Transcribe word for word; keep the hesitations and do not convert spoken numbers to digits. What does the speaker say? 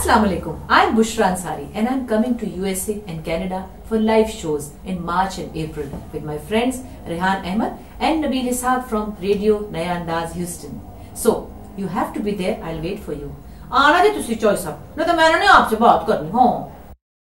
Assalamu alaikum. I'm Bushra Ansari and I'm coming to U S A and Canada for live shows in March and April with my friends Rehan Ahmed and Nabil Ishaq from Radio Naya Andaz Houston. So you have to be there. I'll wait for you. आना जी तुसी choice अब नहीं तो मैंने नहीं आपसे बात करनी हो.